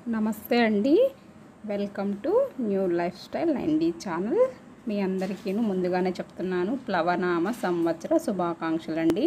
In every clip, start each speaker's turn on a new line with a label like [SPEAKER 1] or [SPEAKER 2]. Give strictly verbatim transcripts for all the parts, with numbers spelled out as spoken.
[SPEAKER 1] నమస్తే అండి. Welcome to new life style nine D channel. మీ అందరికీ ముందుగానే చెప్తున్నాను, ప్లవనామ సంవత్సర శుభాకాంక్షలు అండి.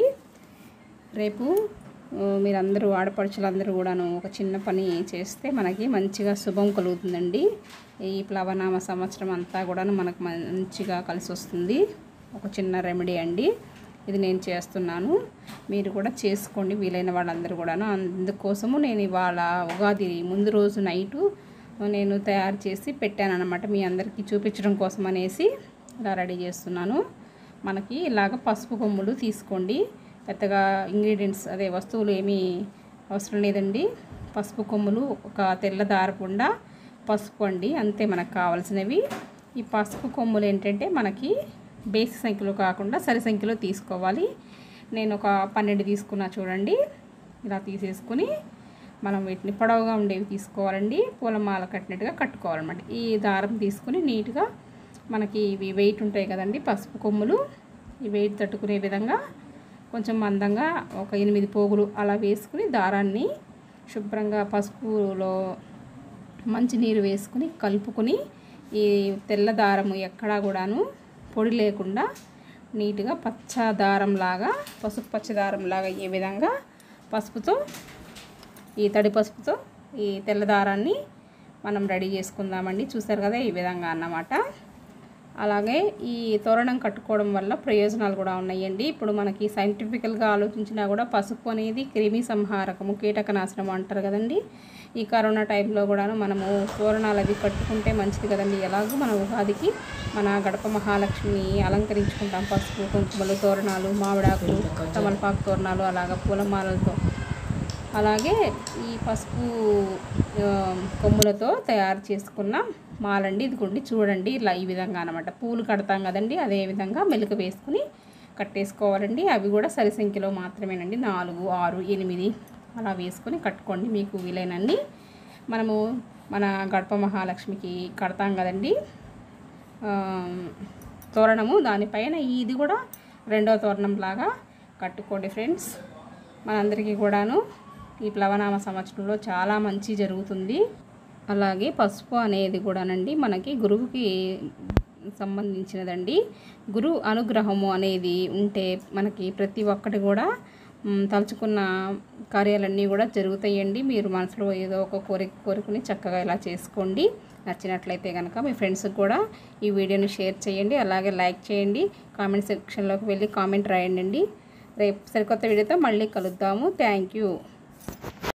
[SPEAKER 1] రేపు మీరందరూ ఆడపడుచులందరూ కూడాను ఒక చిన్న పని చేస్తే మనకి మంచిగా శుభం కలుగుతుందండి. ఈ ప్లవనామ సంవత్సరం అంతా కూడాను మనకు మంచిగా కలిసి వస్తుంది. ఒక చిన్న రెమెడీ అండి, ఇది నేను చేస్తున్నాను, మీరు కూడా చేసుకోండి వీలైన వాళ్ళందరూ కూడాను. అందుకోసము నేను ఇవాళ ఉగాది ముందు రోజు నైటు నేను తయారు చేసి పెట్టాను అన్నమాట, మీ అందరికీ చూపించడం కోసం అనేసి ఇలా రెడీ చేస్తున్నాను. మనకి ఇలాగ పసుపు కొమ్ములు తీసుకోండి, పెద్దగా ఇంగ్రీడియంట్స్ అదే వస్తువులు ఏమీ అవసరం లేదండి. పసుపు కొమ్ములు, ఒక తెల్ల దారపుండ, పసుపు అండి, అంతే మనకు కావాల్సినవి. ఈ పసుపు కొమ్ములు ఏంటంటే మనకి బేసి సంఖ్యలో కాకుండా సరి సంఖ్యలో తీసుకోవాలి. నేను ఒక పన్నెండు తీసుకున్నా చూడండి. ఇలా తీసేసుకుని మనం వీటిని పొడవుగా ఉండేవి తీసుకోవాలండి, పూలమాల కట్టినట్టుగా కట్టుకోవాలన్నమాట. ఈ దారం తీసుకుని నీట్గా మనకి ఇవి వెయిట్ ఉంటాయి కదండి పసుపు కొమ్ములు, ఈ వెయిట్ తట్టుకునే విధంగా కొంచెం మందంగా ఒక ఎనిమిది పోగులు అలా వేసుకుని దారాన్ని శుభ్రంగా పసుపులో మంచినీరు వేసుకుని కలుపుకొని ఈ తెల్ల దారము ఎక్కడా కూడాను పొడి లేకుండా నీట్గా పచ్చ దారంలాగా, పసుపు పచ్చ దారంలాగా ఈ విధంగా పసుపుతో, ఈ తడి పసుపుతో ఈ తెల్ల దారాన్ని మనం రెడీ చేసుకుందామండి. చూసారు కదా, ఈ విధంగా అన్నమాట. అలాగే ఈ తోరణం కట్టుకోవడం వల్ల ప్రయోజనాలు కూడా ఉన్నాయండి. ఇప్పుడు మనకి సైంటిఫికల్గా ఆలోచించినా కూడా పసుపు అనేది క్రిమి సంహారకము, కీటకనాశనం అంటారు కదండి. ఈ కరోనా టైంలో కూడాను మనము తోరణాలు అవి కట్టుకుంటే మంచిది కదండి. ఎలాగో మన ఉగాదికి మన గడప మహాలక్ష్మిని అలంకరించుకుంటాం, పసుపు కుంకుమలు, తోరణాలు, మామిడాకులు, తమలపాకు తోరణాలు, అలాగా పూలమాలలతో. అలాగే ఈ పసుపు కొమ్ములతో తయారు చేసుకున్న మాలండి, ఇదిగోండి చూడండి, ఇలా ఈ విధంగా అనమాట. పూలు కడతాం కదండి, అదే విధంగా మెలుక వేసుకుని కట్టేసుకోవాలండి. అవి కూడా సరి సంఖ్యలో మాత్రమేనండి, నాలుగు, ఆరు, ఎనిమిది అలా వేసుకొని కట్టుకోండి మీకు వీలైనన్ని. మనము మన గడప మహాలక్ష్మికి కడతాం కదండి తోరణము, దానిపైన ఇది కూడా రెండో తోరణం లాగా కట్టుకోండి ఫ్రెండ్స్. మనందరికీ కూడాను ఈ ప్లవనామ సంవత్సరంలో చాలా మంచి జరుగుతుంది. అలాగే పసుపు అనేది కూడానండి మనకి గురువుకి సంబంధించినదండి. గురు అనుగ్రహము అనేది ఉంటే మనకి ప్రతి ఒక్కటి కూడా తలుచుకున్న కార్యాలన్నీ కూడా జరుగుతాయండి. మీరు మనసులో ఏదో ఒక కోరిక కోరుకుని చక్కగా ఇలా చేసుకోండి. నచ్చినట్లయితే కనుక మీ ఫ్రెండ్స్కి కూడా ఈ వీడియోని షేర్ చేయండి, అలాగే లైక్ చేయండి, కామెంట్ సెక్షన్లోకి వెళ్ళి కామెంట్ రాయండి. రేపు సరికొత్త వీడియోతో మళ్ళీ కలుద్దాము. Thank you.